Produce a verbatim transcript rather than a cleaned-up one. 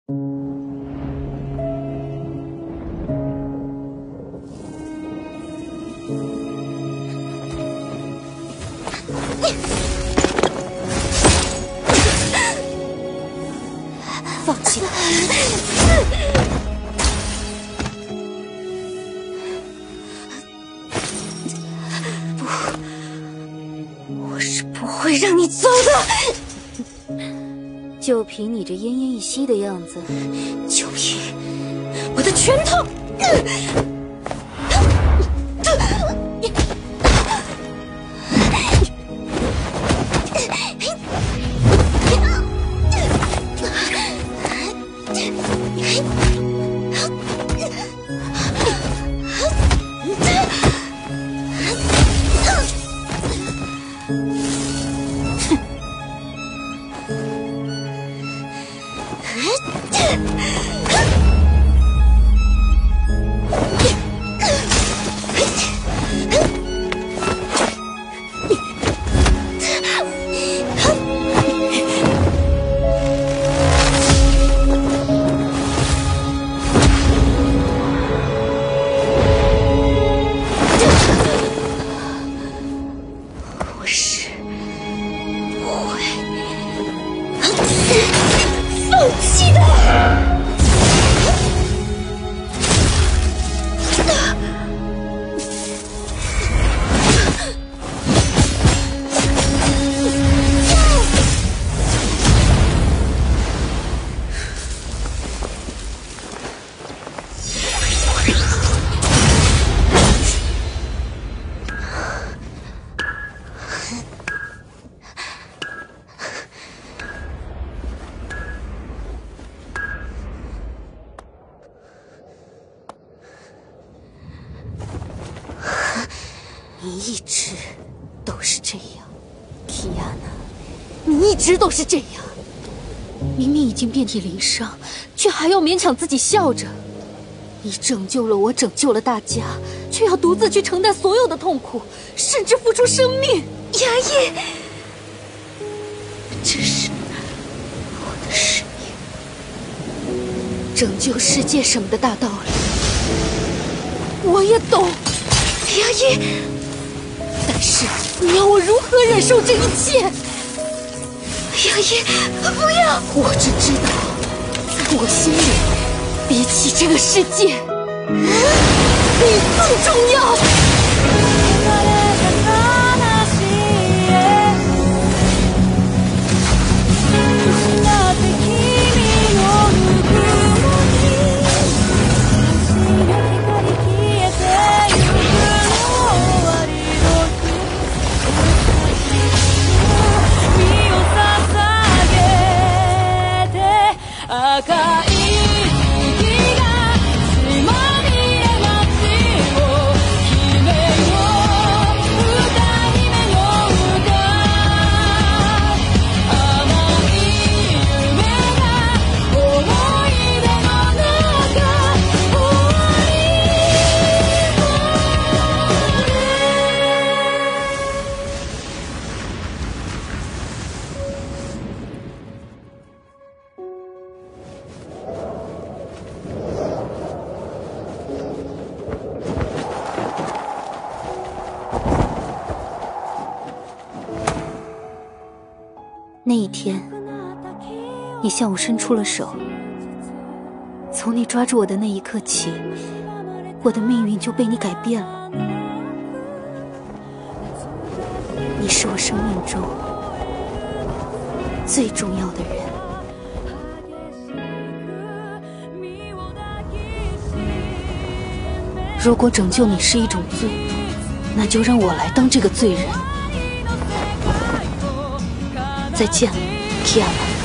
放弃吧。不，我是不会让你走的。就凭你这奄奄一息的样子，就凭我的拳头！你一直都是这样，提亚娜，你一直都是这样。明明已经遍体鳞伤，却还要勉强自己笑着。你拯救了我，拯救了大家，却要独自去承担所有的痛苦，甚至付出生命。牙医，这是我的使命，拯救世界什么的大道理，我也懂。牙医。但是你要我如何忍受这一切？牙医，不要！我只知道，在我心里，比起这个世界，你更重要。那一天，你向我伸出了手。从你抓住我的那一刻起，我的命运就被你改变了。你是我生命中最重要的人。如果拯救你是一种罪，那就让我来当这个罪人。再见了，提亚娜。